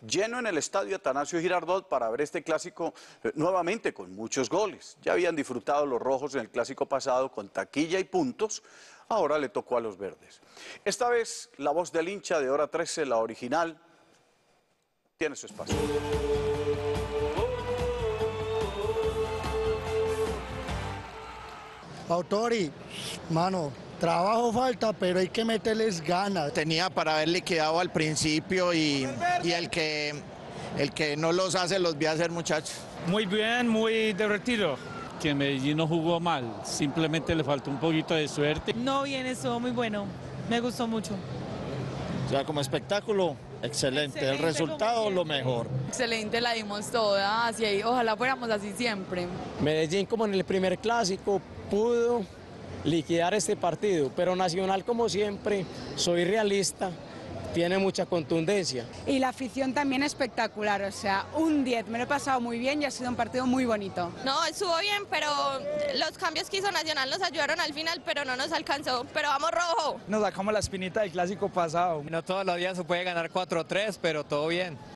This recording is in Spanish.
lleno en el estadio Atanasio Girardot para ver este clásico nuevamente con muchos goles. Ya habían disfrutado los rojos en el clásico pasado con taquilla y puntos, ahora le tocó a los verdes. Esta vez la voz del hincha de Hora 13, la original, tiene su espacio. Autori, mano, trabajo falta, pero hay que meterles ganas. Tenía para haberle quedado al principio y el que no los hace los voy a hacer, muchachos. Muy bien, muy divertido. Que Medellín no jugó mal, simplemente le faltó un poquito de suerte. No, bien, estuvo muy bueno, me gustó mucho. O sea, como espectáculo, excelente, el resultado lo mejor. Excelente, la dimos todas y ojalá fuéramos así siempre. Medellín, como en el primer clásico, pudo liquidar este partido, pero Nacional, como siempre, soy realista, tiene mucha contundencia. Y la afición también espectacular, o sea, un 10, me lo he pasado muy bien y ha sido un partido muy bonito. No, estuvo bien, pero los cambios que hizo Nacional nos ayudaron al final, pero no nos alcanzó, pero vamos rojo. Nos sacamos la espinita del clásico pasado. No todos los días se puede ganar 4-3, pero todo bien.